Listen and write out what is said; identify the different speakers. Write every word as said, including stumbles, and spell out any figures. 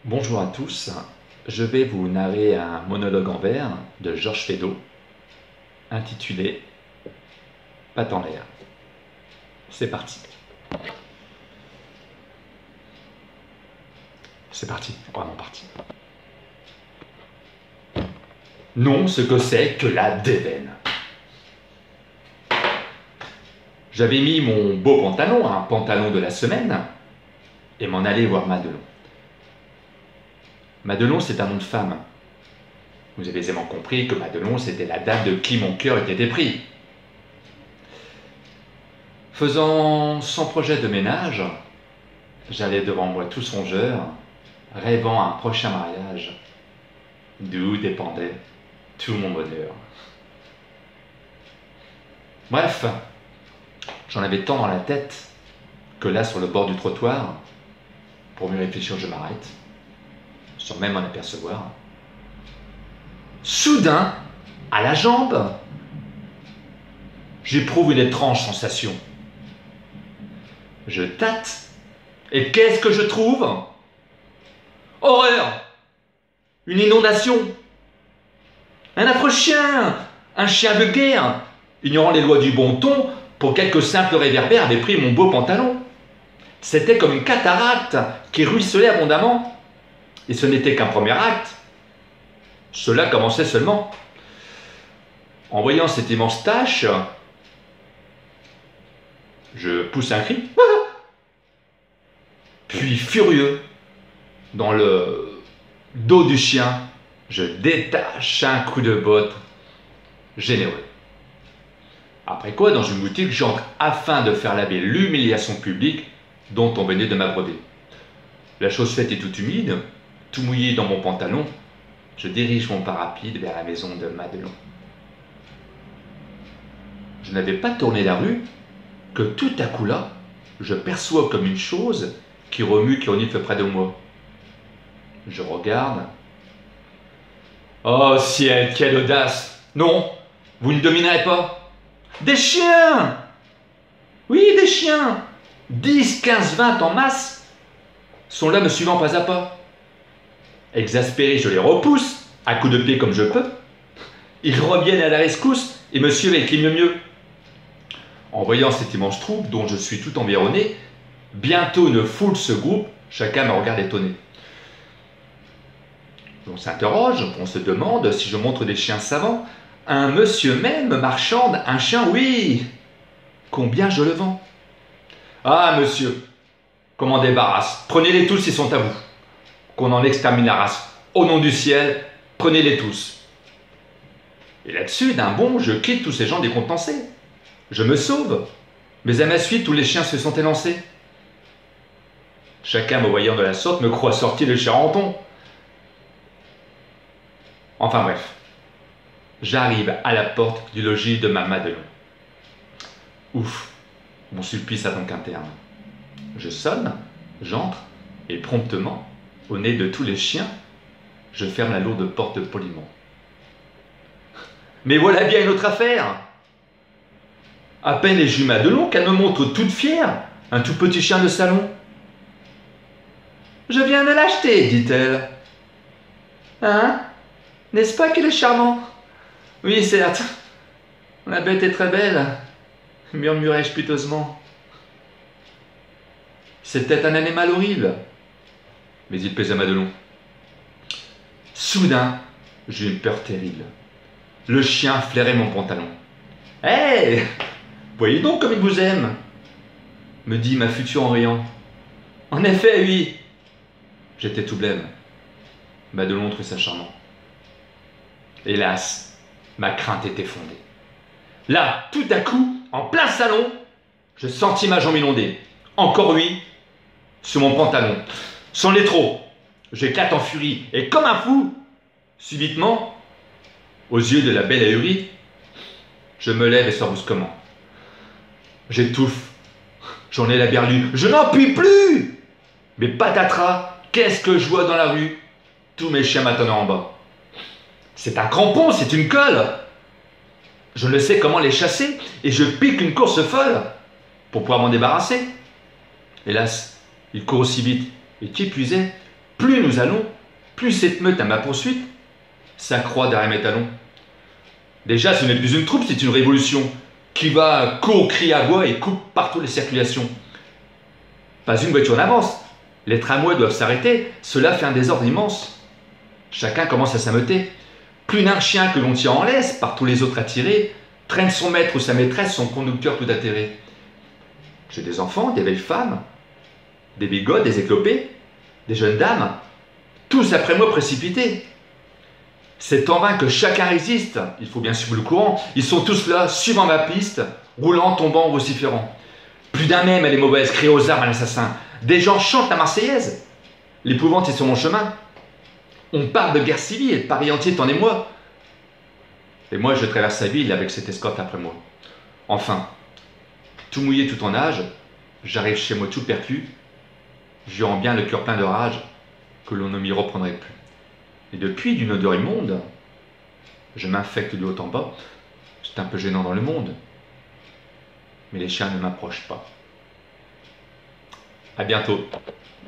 Speaker 1: Bonjour à tous, je vais vous narrer un monologue en vers de Georges Feydeau intitulé Pattes en l'air. C'est parti. C'est parti, vraiment parti. Non, ce que c'est que la déveine. J'avais mis mon beau pantalon, un pantalon de la semaine, et m'en allais voir Madelon. Madelon, c'est un nom de femme. Vous avez aisément compris que Madelon, c'était la dame de qui mon cœur était épris. Faisant sans projet de ménage, j'allais devant moi tout songeur, rêvant un prochain mariage, d'où dépendait tout mon bonheur. Bref, j'en avais tant dans la tête que là, sur le bord du trottoir, pour mieux réfléchir, je m'arrête, sans même m'en apercevoir. Soudain, à la jambe, j'éprouve une étrange sensation. Je tâte, et qu'est-ce que je trouve? Horreur! Une inondation! Un affreux chien! Un chien de guerre! Ignorant les lois du bon ton, pour quelques simples réverbères, avait pris mon beau pantalon. C'était comme une cataracte qui ruisselait abondamment. Et ce n'était qu'un premier acte. Cela commençait seulement. En voyant cette immense tache, je pousse un cri. Puis furieux, dans le dos du chien, je détache un coup de botte généreux. Après quoi, dans une boutique, j'entre afin de faire laver l'humiliation publique dont on venait de m'abreuver. La chose faite et toute humide, tout mouillé dans mon pantalon, je dirige mon pas rapide vers la maison de Madelon. Je n'avais pas tourné la rue que tout à coup là, je perçois comme une chose qui remue, qui renifle près de moi. Je regarde. Oh ciel, quelle audace! Non, vous ne dominerez pas. Des chiens! Oui, des chiens! dix, quinze, vingt en masse sont là me suivant pas à pas. Exaspéré, je les repousse, à coups de pied comme je peux. Ils reviennent à la rescousse et me suivent avec mieux mieux. En voyant cette immense troupe dont je suis tout environné, bientôt une foule se groupe, chacun me regarde étonné. On s'interroge, on se demande si je montre des chiens savants. Un monsieur même marchande, un chien, oui. Combien je le vends? Ah, monsieur, qu'on m'en débarrasse. Prenez-les tous, ils sont à vous. Qu'on en extermine la race. Au nom du ciel, prenez-les tous. Et là-dessus, d'un bond, je quitte tous ces gens décontenancés. Je me sauve, mais à ma suite, tous les chiens se sont élancés. Chacun me voyant de la sorte me croit sorti de Charenton. Enfin bref, j'arrive à la porte du logis de ma Madelon. Ouf, mon supplice a donc un terme. Je sonne, j'entre, et promptement, au nez de tous les chiens, je ferme la lourde porte poliment. Mais voilà bien une autre affaire. À peine ai-je vu Madelon qu'elle me montre toute fière un tout petit chien de salon. Je viens de l'acheter, dit-elle. Hein? N'est-ce pas qu'il est charmant? Oui, certes. La bête est très belle, murmurai-je piteusement. C'était un animal horrible. Mais il plaisait à Madelon. Soudain, j'eus une peur terrible. Le chien flairait mon pantalon. Hé, hey, voyez donc comme il vous aime, me dit ma future en riant. En effet, oui. J'étais tout blême. Madelon trouvait ça charmant. Hélas, ma crainte était fondée. Là, tout à coup, en plein salon, je sentis ma jambe inondée. Encore oui, sur mon pantalon. C'en est trop. J'éclate en furie, et comme un fou, subitement, aux yeux de la belle ahurie, je me lève et sors brusquement. J'étouffe, j'en ai la berlue, je n'en puis plus. Mais patatras, qu'est-ce que je vois dans la rue? Tous mes chiens m'attendent en bas. C'est un crampon, c'est une colle. Je ne sais comment les chasser, et je pique une course folle pour pouvoir m'en débarrasser. Hélas, ils courent aussi vite. Et qui plus est, Plus nous allons, plus cette meute à ma poursuite s'accroît derrière mes talons. Déjà, ce n'est plus une troupe, c'est une révolution qui va court, crie à voix et coupe partout les circulations. Pas une voiture n'avance. Les tramways doivent s'arrêter. Cela fait un désordre immense. Chacun commence à s'ameuter. Plus d'un chien que l'on tient en laisse, par tous les autres attirés, traîne son maître ou sa maîtresse, son conducteur tout atterré. J'ai des enfants, des belles femmes, des bigotes, des éclopés, des jeunes dames, tous après moi précipités. C'est en vain que chacun résiste, il faut bien suivre le courant. Ils sont tous là, suivant ma piste, roulant, tombant, vociférant. Plus d'un même, elle est mauvaise, crie aux armes à l'assassin. Des gens chantent la Marseillaise. L'épouvante est sur mon chemin. On parle de guerre civile, Paris entier t'en émoi. Et moi, je traverse la ville avec cette escorte après moi. Enfin, tout mouillé, tout en nage, j'arrive chez moi tout percu, jurant bien le cœur plein de rage que l'on ne m'y reprendrait plus. Et depuis, d'une odeur immonde, je m'infecte de haut en bas. C'est un peu gênant dans le monde. Mais les chiens ne m'approchent pas. À bientôt.